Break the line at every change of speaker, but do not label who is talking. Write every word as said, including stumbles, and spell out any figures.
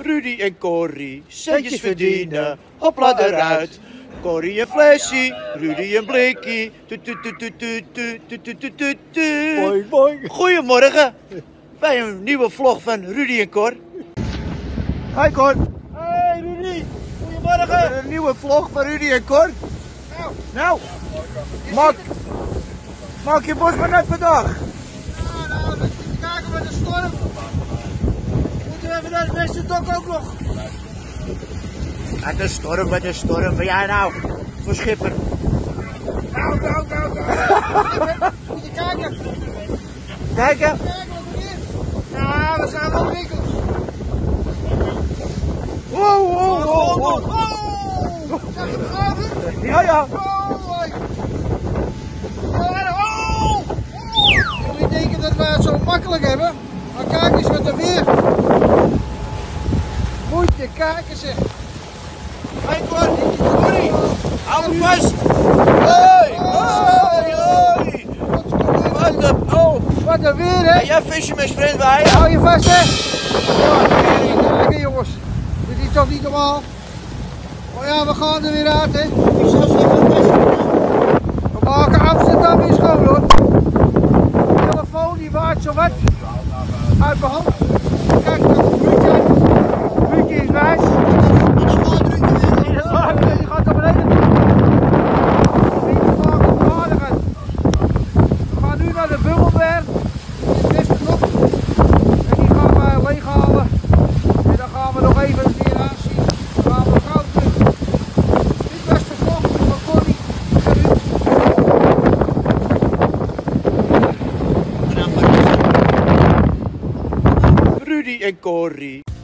Rudy en Corrie, centjes verdienen, hopla eruit. Corrie een flesje, Rudy een blikkie. Tu, tu, tu, tu, tu, tu, tu, tu, tu, tu, tu.
Mooi, mooi.
Goedemorgen, bij een nieuwe vlog van Rudy en Cor. Hi Cor.
Hey Rudy, goedemorgen.
Een nieuwe vlog van Rudy en Cor.
Nou,
Nou, maak, maak je bos maar net per dag.
ja, nou, we zitten kijken met de storm. Moeten we even naar het Westerdok ook nog.
Met een storm, met een storm. Ben jij nou voor schipper?
Nou, nou, nou, nou. Moet je kijken.
Kijken.
Kijk wat er is. Ja, we zijn wel winkels.
Wow, wow, wow, wow.
Oh, zeg je het
Ja, ja.
Oh, hoi. Oh, oh. Jullie denken dat wij het zo makkelijk hebben, maar kijk eens wat er weer. Moet je kijken zeg.
Hey Cor, Corrie, hou hem vast. Hoi, hoi, hoi. Wat een, oh.
Wat een weer hè.
Ben jij fisherman's friend bij?
Hou je vast hè. Ja, lekker jongens. Dit is toch niet normaal. Maar ja, we gaan er weer uit hè.
Ik zou zeggen, best.
We maken Amsterdam weer schoon hoor. De telefoon die waait zo wat uit mijn hand. Kijk naar het buurtje. Het buurtje is wijs. Die gaat naar beneden. Die maken het aardiger. We gaan nu naar de Bungelberg. Die is best nog. En die gaan we leeghalen. En dan gaan we nog even het weer aanzien. Dan gaan we gauw terug. Dit was de vlog van Corrie en Ruud.
Rudy en Corrie.